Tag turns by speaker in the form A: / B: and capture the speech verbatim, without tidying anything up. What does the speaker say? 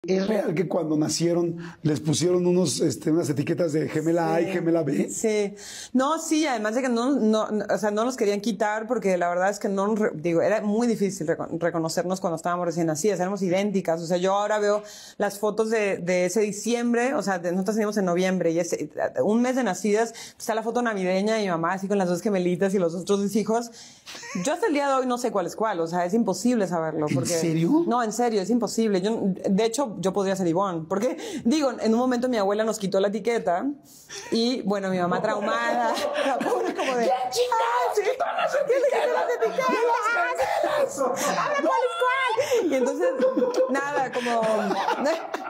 A: ¿Es real que cuando nacieron les pusieron unos, este, unas etiquetas de gemela A y gemela B?
B: Sí. No, sí, además de que no, no, o sea, no nos querían quitar porque la verdad es que no, digo, era muy difícil reco- reconocernos cuando estábamos recién nacidas, éramos idénticas. O sea, yo ahora veo las fotos de, de ese diciembre, o sea, de, nosotros teníamos en noviembre y ese, un mes de nacidas, está la foto navideña de mi mamá así con las dos gemelitas y los otros dos hijos. Yo hasta el día de hoy no sé cuál es cuál, o sea, es imposible saberlo. Porque,
A: ¿En serio?
B: No, en serio, es imposible. Yo, de hecho, yo podría ser Ivonne, porque, digo, en un momento mi abuela nos quitó la etiqueta y, bueno, mi mamá traumada, la pobre como de...
A: ¡Qué chingados!
B: sí,
A: ¡Quitan las
B: ¿quién le quitó las
A: etiquetas!
B: etiquetas?
A: ¡De las gemelas!
B: ¡Ahora cuál es cuál! Y entonces, nada, como...